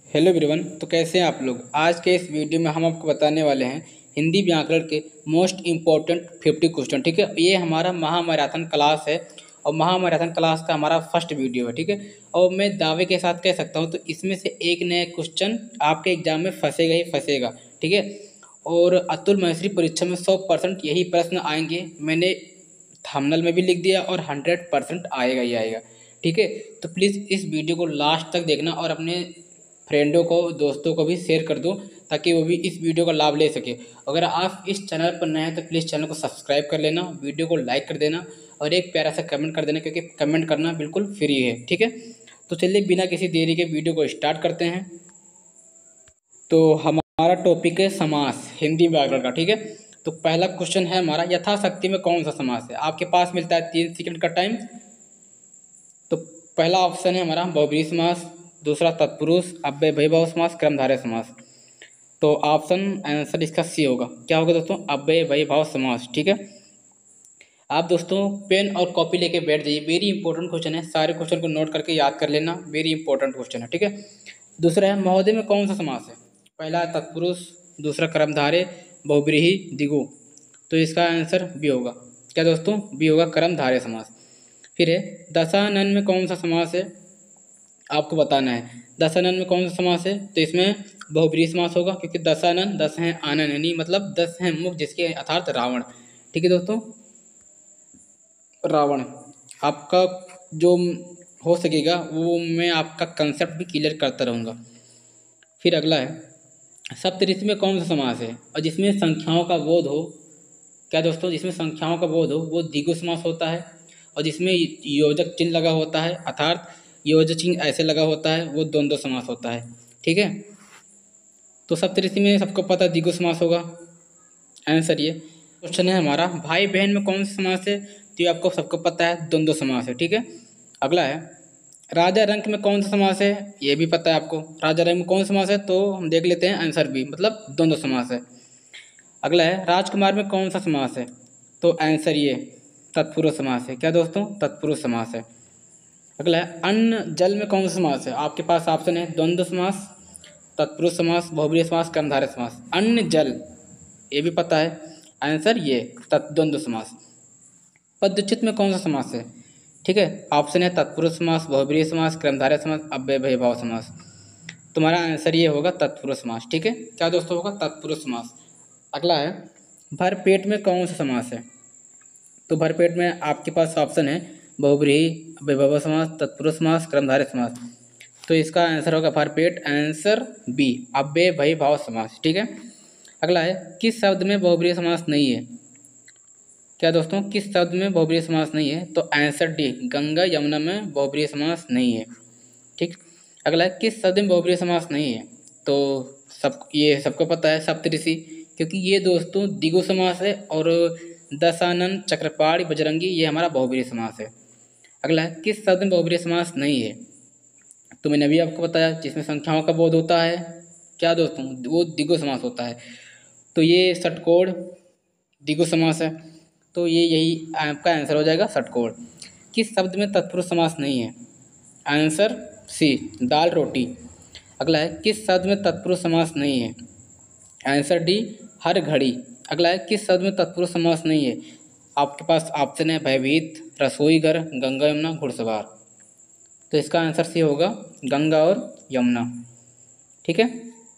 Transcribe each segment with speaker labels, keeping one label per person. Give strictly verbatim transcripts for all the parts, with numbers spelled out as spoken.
Speaker 1: Hello everyone. तो कैसे हैं आप लोग। आज के इस वीडियो में हम आपको बताने वाले हैं हिंदी व्याकरण के मोस्ट इम्पोर्टेंट फिफ्टी क्वेश्चन। ठीक है, ये हमारा महामैराथन क्लास है और महामैराथन क्लास का हमारा फर्स्ट वीडियो है। ठीक है, और मैं दावे के साथ कह सकता हूँ तो इसमें से एक नया क्वेश्चन आपके एग्जाम में फंसेगा ही फंसेगा। ठीक है, और अतुल महेश्वरी परीक्षा में सौ परसेंट यही प्रश्न आएंगे। मैंने थंबनेल में भी लिख दिया और हंड्रेड परसेंट आएगा ही आएगा। ठीक है, तो प्लीज़ इस वीडियो को लास्ट तक देखना और अपने फ्रेंडों को दोस्तों को भी शेयर कर दो ताकि वो भी इस वीडियो का लाभ ले सके। अगर आप इस चैनल पर नए हैं तो प्लीज़ चैनल को सब्सक्राइब कर लेना, वीडियो को लाइक कर देना और एक प्यारा सा कमेंट कर देना, क्योंकि कमेंट करना बिल्कुल फ्री है। ठीक है, तो चलिए बिना किसी देरी के वीडियो को स्टार्ट करते हैं। तो हमारा टॉपिक है समास, हिंदी व्याकरण का। ठीक है, तो पहला क्वेश्चन है हमारा, यथाशक्ति में कौन सा समास है। आपके पास मिलता है तीन सेकंड का टाइम। तो पहला ऑप्शन है हमारा बहुब्रीहि समास, दूसरा तत्पुरुष, अव्यय भयभाव समास, क्रमधारय समास। तो ऑप्शन आंसर इसका सी होगा। क्या होगा दोस्तों? अव्यय भयभाव समास। ठीक है, आप दोस्तों पेन और कॉपी लेके बैठ जाइए, वेरी इंपॉर्टेंट क्वेश्चन है। सारे क्वेश्चन को नोट करके याद कर लेना, वेरी इंपॉर्टेंट क्वेश्चन है। ठीक है, दूसरा है महोदय में कौन सा समास है। पहला है तत्पुरुष, दूसरा कर्मधारय, बहुब्रीहि, द्विगु। तो इसका आंसर बी होगा। क्या दोस्तों? बी होगा, कर्मधारय समास। फिर है दशानन में कौन सा समास है, आपको बताना है। दशानन में कौन सा समास है, तो इसमें बहुब्रीहि समास होगा, क्योंकि दशानन दस हैं आनन यानी मतलब दस हैं मुख, जिसके अर्थात रावण। ठीक है दोस्तों, रावण। आपका जो हो सकेगा वो मैं आपका कंसेप्ट भी क्लियर करता रहूँगा। फिर अगला है सप्तऋषि में कौन सा समास है और जिसमें संख्याओं का बोध हो। क्या दोस्तों? जिसमें संख्याओं का बोध हो वो द्विगु समास होता है, और जिसमें योजक चिन्ह लगा होता है अर्थात योजक चिन्ह ऐसे लगा होता है वो द्वंद्व समास होता है। ठीक है, तो सप्तऋषि में सबको पता है द्विगु समास होगा। आंसर ये क्वेश्चन है हमारा, भाई बहन में कौन सा समास है, तो ये आपको सबको पता है द्वंद्व समास है। ठीक है, अगला है राजा रंक में कौन सा समास है, ये भी पता है आपको। राजा रंक में कौन सा समास है, तो हम देख लेते हैं आंसर बी, मतलब द्वंद्व समास है। अगला है राजकुमार में कौन सा समास है, तो आंसर ये तत्पुरुष समास है। क्या दोस्तों? तत्पुरुष समास है। अगला है अन्न जल में कौन सा समास है। आपके पास ऑप्शन है द्वंद्व समास, तत्पुरुष समास, बहुब्रीहि समास, कर्मधारय समास। अन्न जल ये भी पता है, आंसर ये द्वंद्व समास। पदच्युत में कौन सा समास है। ठीक है, ऑप्शन है तत्पुरुष समास, बहुब्रीहि समास, कर्मधारय समास, अव्यय भयभाव समास। तुम्हारा आंसर ये होगा तत्पुरुष समास। ठीक है, क्या दोस्तों होगा? तत्पुरुष समास। अगला है भरपेट में कौन सा समास है, तो भरपेट में आपके पास ऑप्शन है बहुब्रीहि, वैभव समास, तत्पुरुष समास, कर्मधारय समास। तो इसका आंसर होगा भरपेट, आंसर बी, अव्यय भयभाव समास। ठीक है, अगला है किस शब्द में बहुब्रीहि समास नहीं है। क्या दोस्तों? किस शब्द में बहुब्रीहि समास नहीं है, तो आंसर डी, गंगा यमुना में बहुब्रीहि समास नहीं है। ठीक, अगला है किस शब्द में बहुब्रीहि समास नहीं है, तो सब ये सबको पता है सप्तऋषि, क्योंकि ये दोस्तों द्विगु समास है, और दशानन, चक्रपाणि, बजरंगी ये हमारा बहुब्रीहि समास है। अगला है किस शब्द में बहुब्रीहि समास नहीं है, तो मैंने अभी आपको बताया जिसमें संख्याओं का बोध होता है। क्या दोस्तों? वो द्विगु समास होता है। तो ये षटकोण द्विगु समास है, तो ये यही आपका आंसर हो जाएगा, षटकोण। किस शब्द में तत्पुरुष समास नहीं है, आंसर सी, दाल रोटी। अगला है किस शब्द में तत्पुरुष समास नहीं है, आंसर डी, हर घड़ी। अगला है किस शब्द में तत्पुरुष समास नहीं है, आपके पास ऑप्शन है भयभीत, रसोई घर, गंगा यमुना, घुड़सवार। तो इसका आंसर सी होगा गंगा और यमुना। ठीक है,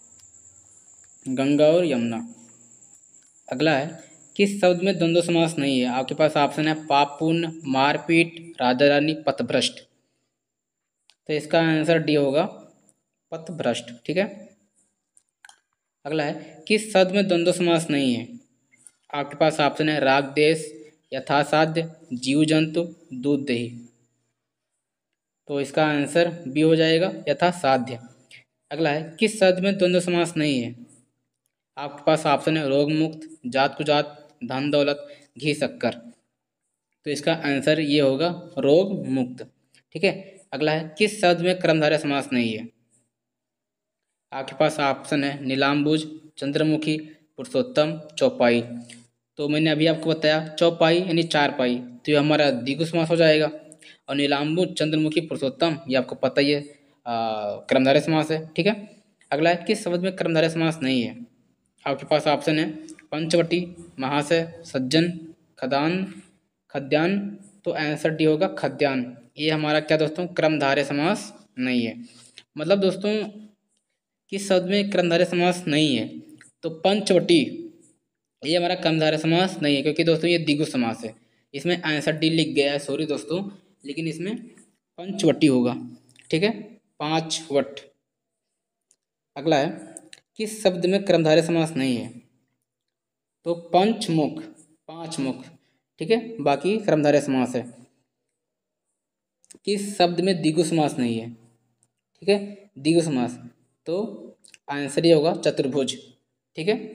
Speaker 1: गंगा और यमुना। अगला है किस शब्द में द्वंद्व समास नहीं है, आपके पास ऑप्शन है पाप पुण्य, मारपीट, राजा रानी, पथभ्रष्ट। तो इसका आंसर डी होगा, पथभ्रष्ट। ठीक है, अगला है किस शब्द में द्वंद्व समास नहीं है, आपके पास ऑप्शन है राग देश, यथासाध्य, जीव जंतु, दूध दही। तो इसका आंसर बी हो जाएगा, यथासाध्य। अगला है किस शब्द में द्वंद्व समास नहीं है, आपके पास ऑप्शन है रोग मुक्त, जात कुजात, धन दौलत, घी शक्कर। तो इसका आंसर ये होगा रोग मुक्त। ठीक है, अगला है किस शब्द में कर्मधारय समास नहीं है, आपके पास ऑप्शन है नीलाम्बुज, चंद्रमुखी, पुरुषोत्तम, चौपाई। तो मैंने अभी आपको बताया चौपाई यानी चारपाई, तो ये हमारा द्विगु समास हो जाएगा। और नीलाम्बुज, चंद्रमुखी, पुरुषोत्तम ये आपको पता ही है कर्मधारय समास है। ठीक है, अगला है किस शब्द में कर्मधारय समास नहीं है। आपके पास ऑप्शन है पंचवटी, महाशय, सज्जन, खदान, खद्यान। तो आंसर डी होगा खद्यान। ये हमारा क्या दोस्तों कर्मधारय समास नहीं है। मतलब दोस्तों किस शब्द में कर्मधारय समास नहीं है, तो पंचवटी ये हमारा कर्मधारय समास नहीं है, क्योंकि दोस्तों ये द्विगु समास है। इसमें आंसर डी लिख गया है, सॉरी दोस्तों, लेकिन इसमें पंचवटी होगा। ठीक है, पांच वट। अगला है किस शब्द में कर्मधारय समास नहीं है, तो पंचमुख, पांच मुख। ठीक है, बाकी कर्मधारय समास है। किस शब्द में द्विगु समास नहीं है, ठीक है, द्विगु समास, तो आंसर ये होगा चतुर्भुज। ठीक है,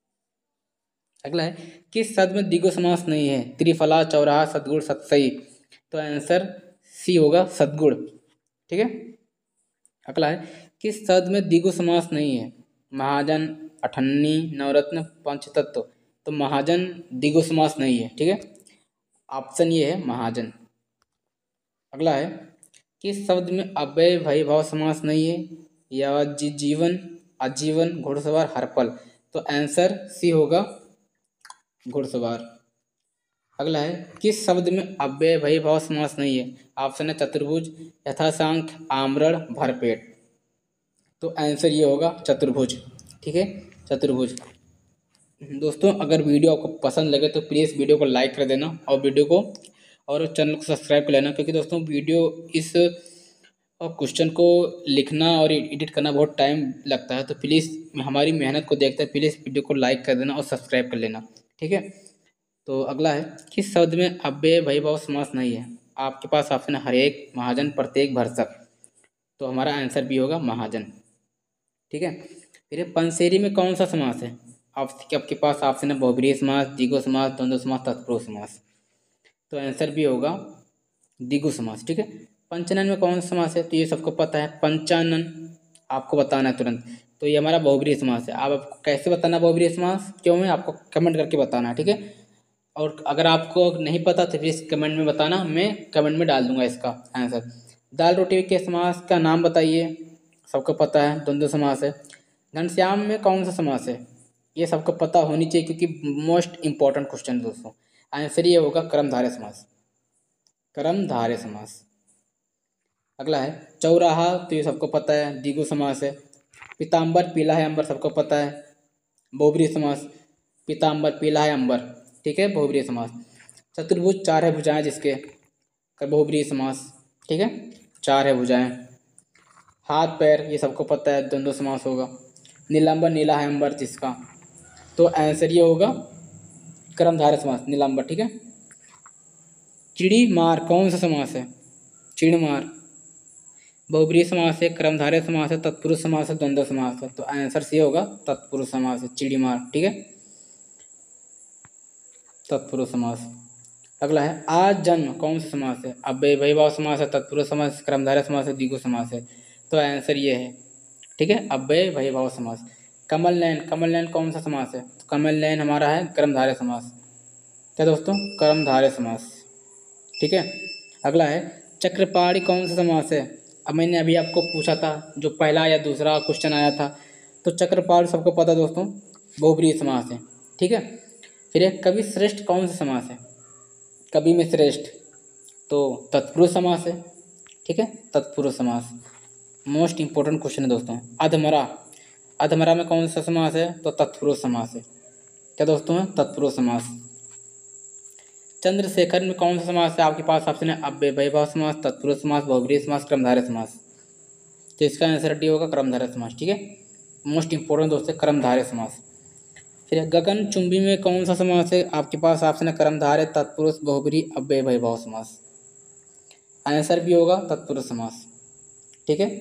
Speaker 1: अगला है किस शब्द में द्विगु समास नहीं है, त्रिफला, चौराहा, सतगुण, सतसई। तो आंसर सी होगा सतगुण। ठीक है, अगला है किस शब्द में द्विगु समास नहीं है, महाजन, अठन्नी, नवरत्न, पंचतत्व। तो महाजन द्विगु समास नहीं है। ठीक है, ऑप्शन ये है महाजन। अगला है किस शब्द में अव्यय भय भाव समास नहीं है, या जीवन, आजीवन, घुड़सवार, हरपल। तो आंसर सी होगा घुड़सवार। अगला है किस शब्द में अव्यय भय भाव समास नहीं है, ऑप्शन है चतुर्भुज, यथासांख, आमरण, भरपेट। तो आंसर ये होगा चतुर्भुज। ठीक है, चतुर्भुज। दोस्तों अगर वीडियो आपको पसंद लगे तो प्लीज़ वीडियो को लाइक कर देना और वीडियो को और चैनल को सब्सक्राइब कर लेना, क्योंकि दोस्तों वीडियो इस क्वेश्चन को लिखना और एडिट करना बहुत टाइम लगता है। तो प्लीज़ हमारी मेहनत को देखते हैं, प्लीज़ वीडियो को लाइक कर देना और सब्सक्राइब कर लेना। ठीक है, तो अगला है किस शब्द में अव्यय भय भाव समास नहीं है। आपके पास ऑप्शन है हरेक, महाजन, प्रत्येक, भरसक। तो हमारा आंसर भी होगा महाजन। ठीक है, फिर पंसेरी में कौन सा समास है। आपके आपके पास ऑप्शन है बहुब्रीहि समास, द्विगु समास, द्वंद्व समास, तत्पुरुष समास। तो आंसर भी होगा द्विगु समास। ठीक है, पंचानन में कौन सा समास है, तो ये सबको पता है पंचानन, आपको बताना है तुरंत। तो ये हमारा बहुब्रीहि समास है। आप आपको कैसे बताना बहुब्रीहि समास क्यों है, आपको कमेंट करके बताना है। ठीक है, और अगर आपको नहीं पता तो प्लीज़ कमेंट में बताना, मैं कमेंट में डाल दूंगा इसका आंसर। दाल रोटी के समास का नाम बताइए, सबको पता है द्वंद्व समास है। घनश्याम में कौन सा समास है, ये सबको पता होनी चाहिए, क्योंकि मोस्ट इंपॉर्टेंट क्वेश्चन दोस्तों। आंसर ये होगा कर्मधारय समास, कर्मधारय समास। अगला है चौराहा, तो ये सबको पता है द्विगु समास है। पीताम्बर पीला है अंबर, सबको पता है बहुब्रीहि समास, पीताम्बर पीला है अंबर। ठीक है, बहुब्रीहि समास। चतुर्भुज, चार है भुजाएं जिसके, बहुब्रीहि समास। ठीक है, चार है भुजाएं। हाथ पैर, ये सबको पता है द्वंद्व समास होगा। नीलांबर, नीला है अंबर जिसका। तो आंसर ये होगा कर्मधारय समास, नीलांबर। ठीक है, चिड़ी मार कौन सा समास है, चिड़मार बहुब्रीहि समास है, कर्मधारय समास है, तत्पुरुष समास है, द्वंद्व समास है। तो आंसर सी होगा तत्पुरुष समास है, चिड़ीमार। ठीक है, तत्पुरुष समास। अगला है आज जन्म कौन सा समास है, अव्यय भय भाव समास है, तत्पुरुष समास, कर्मधारय समास है, द्विगु समास है। तो आंसर ये है। ठीक है, अव्यय भय भाव समास। कमल नयन, कमल नयन कौन सा समास है, तो कमल नयन हमारा है कर्मधारय समास। क्या दोस्तों, कर्मधारय समास। ठीक है, अगला है चक्रपाणी कौन सा समास है। अब मैंने अभी आपको पूछा था जो पहला या दूसरा क्वेश्चन आया था, तो चक्रपाणी सबको पता दोस्तों बहुब्रीहि समास है। ठीक है, फिर एक कवि श्रेष्ठ कौन सा समास है, कवि में श्रेष्ठ, तो तत्पुरुष समास है। ठीक है, तत्पुरुष समास मोस्ट इंपॉर्टेंट क्वेश्चन है दोस्तों। अधमरा, अधमरा में कौन सा समास है, तो तत्पुरुष समास है। क्या दोस्तों है, तत्पुरुष समास। चंद्रशेखर में कौन सा समास है, आपके पास ऑप्शन है अव्यय भय भाव समास, तत्पुरुष समास, बहुब्रीहि समास, कर्मधारय समास। तो इसका आंसर डी होगा कर्मधारय समास। ठीक है, मोस्ट इंपॉर्टेंट दोस्तों कर्मधारय समास। फिर गगन चुंबी में कौन सा समास है, आपके पास ऑप्शन है कर्मधारय, तत्पुरुष, बहुब्रीहि, अव्यय भय भाव समास। आंसर भी होगा तत्पुरुष समास। ठीक है,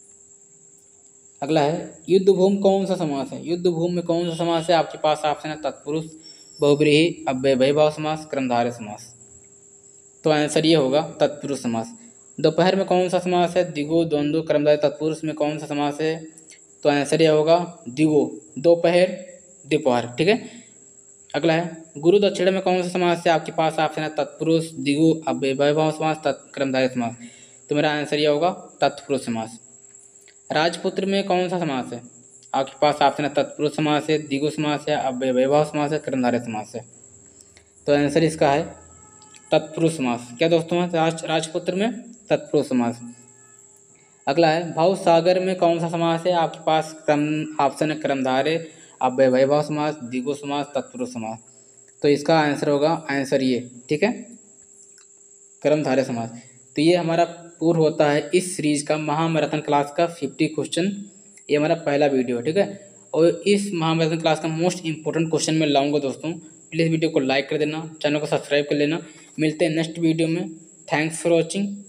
Speaker 1: अगला है युद्ध भूमि कौन सा समास है, युद्ध भूमि में कौन सा समास है, आपके पास ऑप्शन है तत्पुरुष, बहुब्रीहि, अव्यय भय भाव समास, कर्मधारय समास। तो आंसर ये होगा तत्पुरुष समास। दोपहर में कौन सा समास है, द्विगु, द्वंद्व, कर्मधारय, तत्पुरुष में कौन सा समास है, तो आंसर ये होगा द्विगु, दोपहर, दोपहर। ठीक है, अगला है गुरु दक्षिण में कौन सा समास है, आपके पास ऑप्शन है तत्पुरुष, द्विगु, अव्यय भय भाव समास, कर्मधारय समास। तो मेरा आंसर ये होगा तत्पुरुष समास। राजपुत्र में कौन सा समास है? आपके पास ऑप्शन है तत्पुरुष समास है, द्विगु समास है, अव्ययभाव समास है, कर्मधारय समास है। तो आंसर इसका है तत्पुरुष समास। क्या दोस्तों है राज राजपुत्र में तत्पुरुष समास। अगला है भाव सागर में कौन सा समास है? आपके पास क्रम ऑप्शन है कर्मधारय, अव्ययभाव समास, द्विगु समास, तत्पुरुष समास। तो इसका आंसर होगा आंसर ये, ठीक है, कर्मधारय समास। तो ये हमारा पूर्ण होता है इस सीरीज का महामैराथन क्लास का फिफ्टी क्वेश्चन। ये हमारा पहला वीडियो है, ठीक है। और इस महामैराथन क्लास का मोस्ट इंपॉर्टेंट क्वेश्चन मैं लाऊंगा दोस्तों। प्लीज़ वीडियो को लाइक कर देना, चैनल को सब्सक्राइब कर लेना। मिलते हैं नेक्स्ट वीडियो में। Thanks for watching.